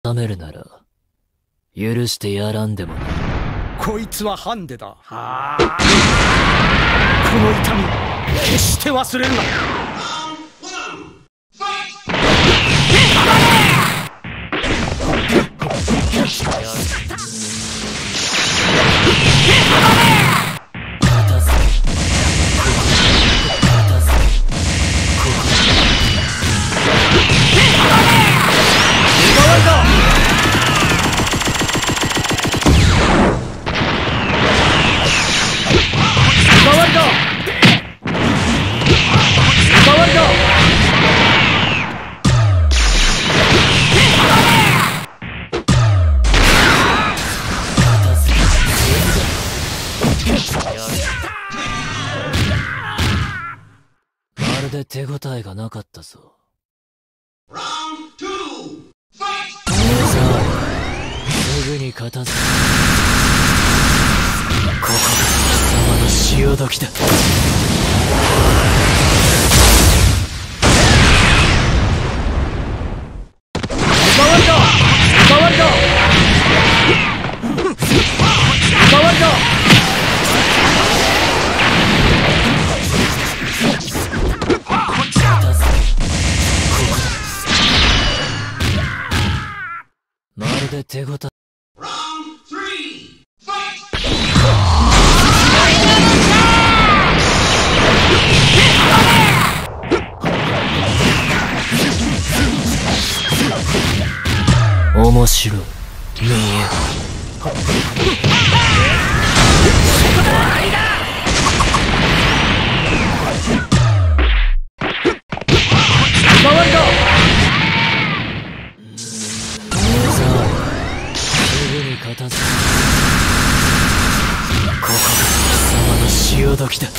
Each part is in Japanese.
収めるなら許してやらんでもない。 こいつはハンデだ。はあ、この痛み決して忘れるな。 まるで手応えがなかったぞ。さあ、すぐに片付け。ここが貴様の潮時だ。まるで手応え。面白い。見え。片付け。ここが貴様の潮時だ。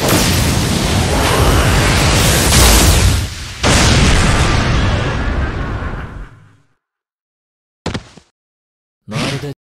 まるで